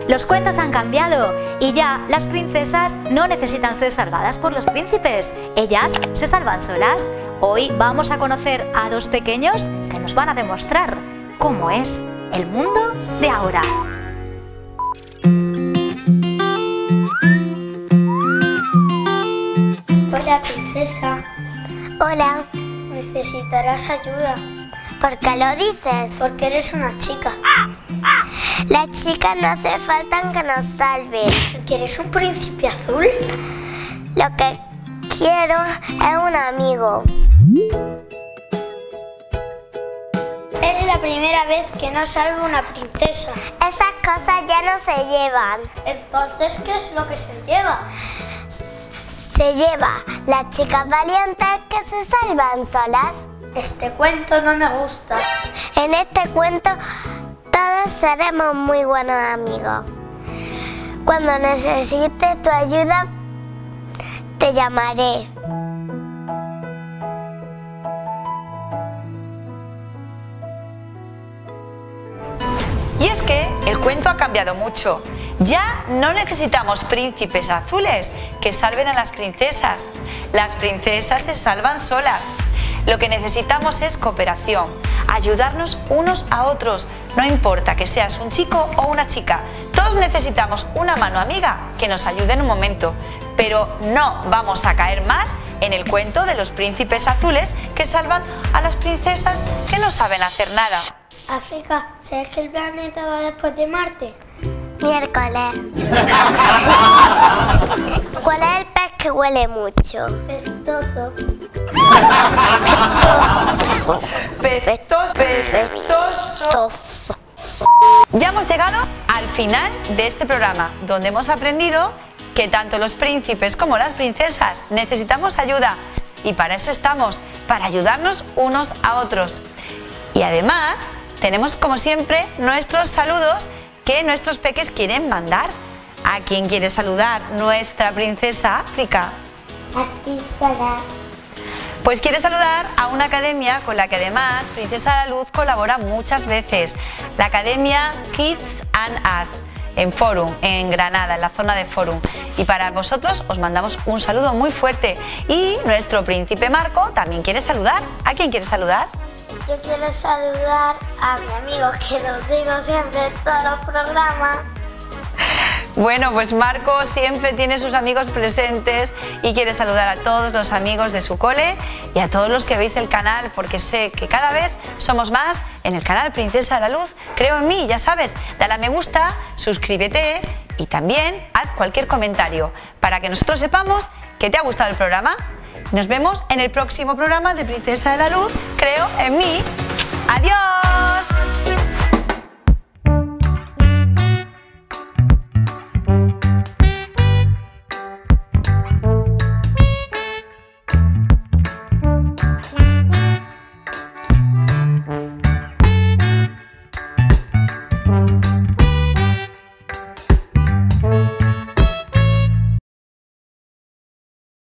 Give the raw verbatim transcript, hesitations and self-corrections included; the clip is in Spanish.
Los cuentos han cambiado y ya las princesas no necesitan ser salvadas por los príncipes. Ellas se salvan solas. Hoy vamos a conocer a dos pequeños que nos van a demostrar cómo es el mundo de ahora. Hola, princesa. Hola. Necesitarás ayuda. ¿Por qué lo dices? Porque eres una chica. Las chicas no hace falta que nos salven. ¿Quieres un príncipe azul? Lo que quiero es un amigo. Es la primera vez que no salvo una princesa. Esas cosas ya no se llevan. Entonces, ¿qué es lo que se lleva? Se lleva las chicas valientes que se salvan solas. Este cuento no me gusta. En este cuento todos seremos muy buenos amigos. Cuando necesite tu ayuda, te llamaré. Y es que el cuento ha cambiado mucho. Ya no necesitamos príncipes azules que salven a las princesas. Las princesas se salvan solas. Lo que necesitamos es cooperación, ayudarnos unos a otros. No importa que seas un chico o una chica, todos necesitamos una mano amiga que nos ayude en un momento. Pero no vamos a caer más en el cuento de los príncipes azules que salvan a las princesas que no saben hacer nada. África, ¿sabes que el planeta va después de Marte? Miércoles. ¿Cuál es el pez que huele mucho? Pestoso. Pestos, pestoso. Ya hemos llegado al final de este programa, donde hemos aprendido que tanto los príncipes como las princesas necesitamos ayuda. Y para eso estamos, para ayudarnos unos a otros. Y además, tenemos como siempre nuestros saludos que nuestros peques quieren mandar. ¿A quién quiere saludar nuestra princesa África? Aquí será. Pues quiere saludar a una academia con la que además Princesa de la Luz colabora muchas veces, la Academia Kids and Us, en Forum, en Granada, en la zona de Forum. Y para vosotros os mandamos un saludo muy fuerte. Y nuestro príncipe Marco también quiere saludar. ¿A quién quiere saludar? Yo quiero saludar a mi amigo, que lo digo siempre en todos los programas. Bueno, pues Marco siempre tiene sus amigos presentes y quiere saludar a todos los amigos de su cole y a todos los que veis el canal, porque sé que cada vez somos más en el canal Princesa de la Luz. Creo en mí, ya sabes, dale a me gusta, suscríbete y también haz cualquier comentario para que nosotros sepamos que te ha gustado el programa. Nos vemos en el próximo programa de Princesa de la Luz. Creo en mí. ¡Adiós!